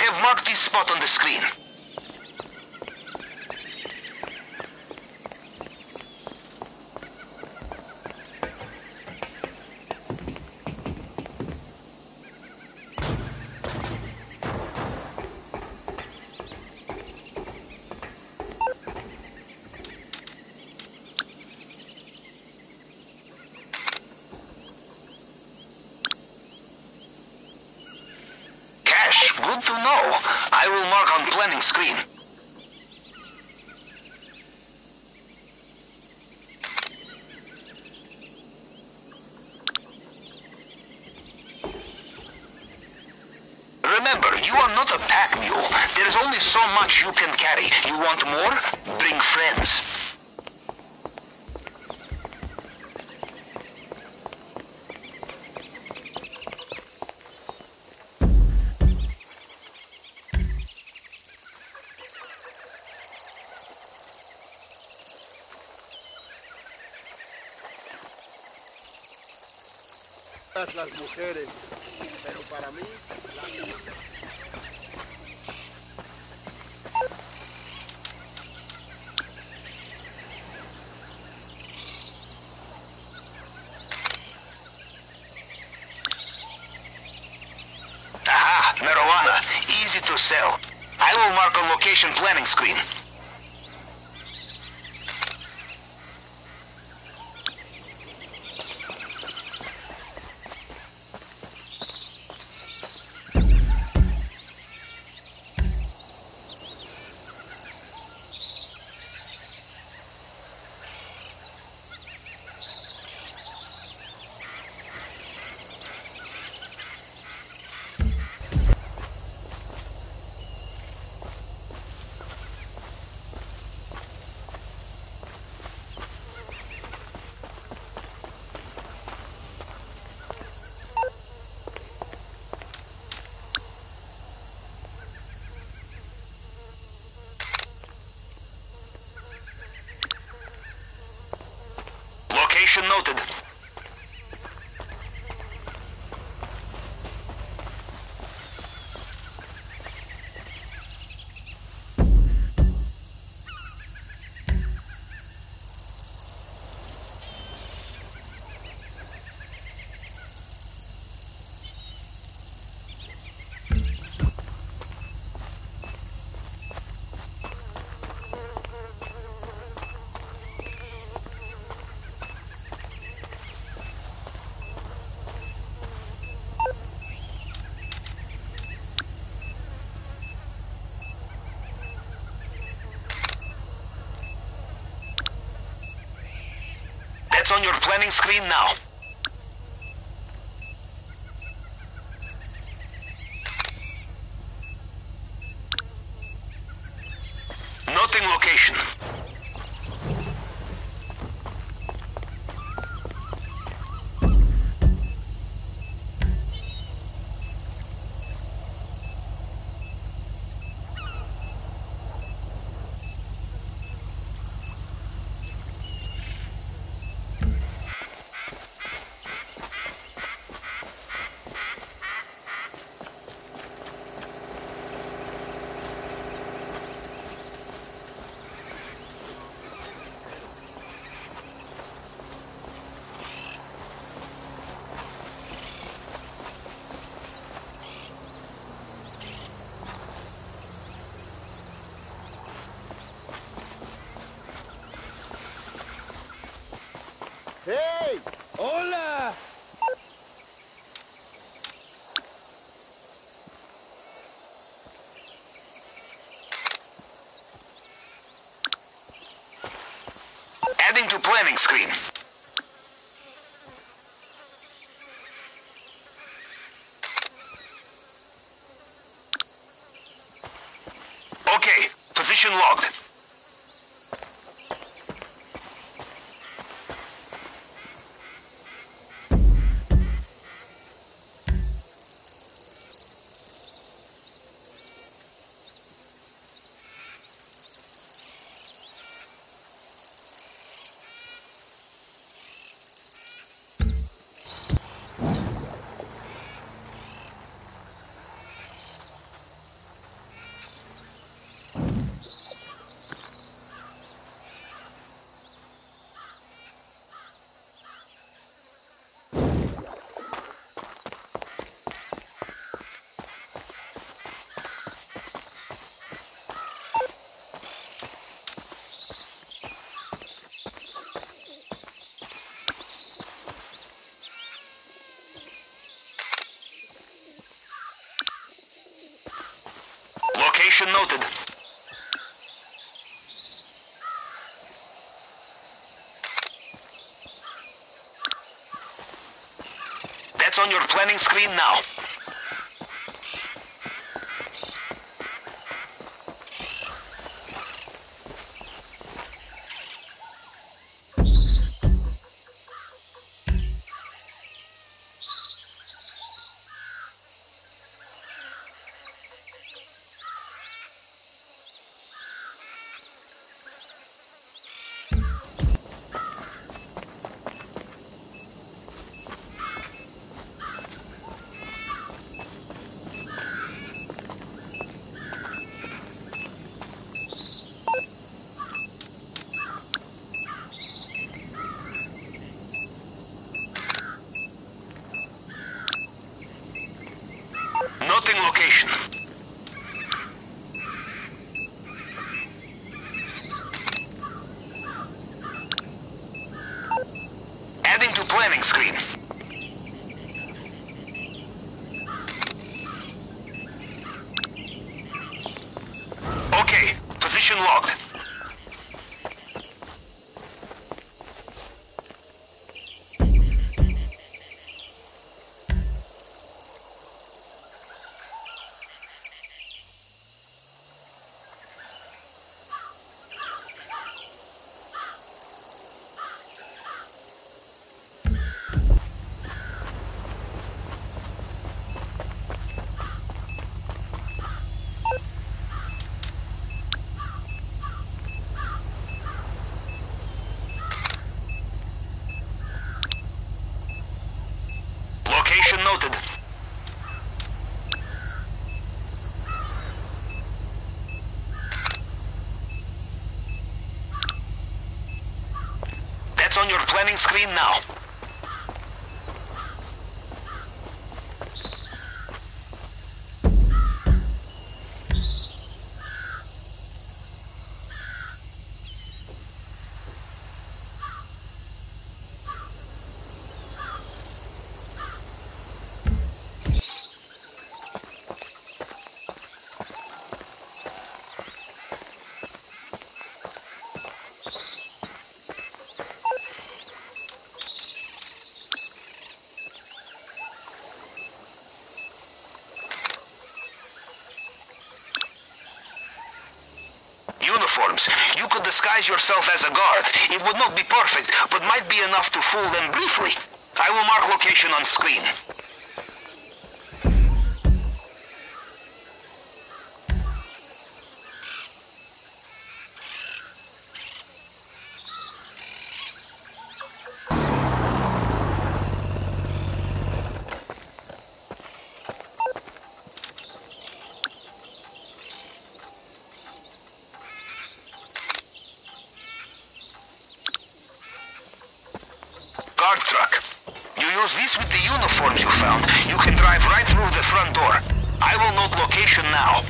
have marked this spot on the screen. Good to know. I will mark on planning screen. Remember, you are not a pack mule. There is only so much you can carry. You want more? Bring friends. Las mujeres, pero para mí Aha, marijuana, easy to sell. I will mark on location planning screen. Location noted. That's on your planning screen now. Noting location. ¡Hey! ¡Hola! Adding to planning screen. Okay, position logged. Location noted. That's on your planning screen now. Noting location. Adding to planning screen. Okay, position logged. Location noted. That's on your planning screen now. Uniforms. You could disguise yourself as a guard. It would not be perfect, but might be enough to fool them briefly. I will mark location on screen. Guard truck. You use this with the uniforms you found. You can drive right through the front door. I will note location now.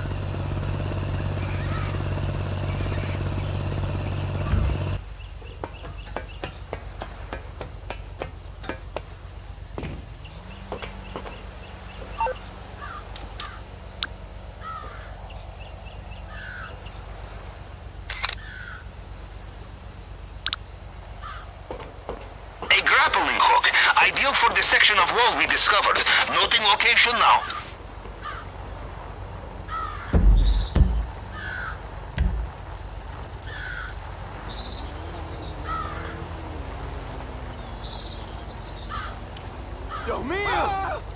Grappling hook, ideal for the section of wall we discovered. Noting location now. Dios mío!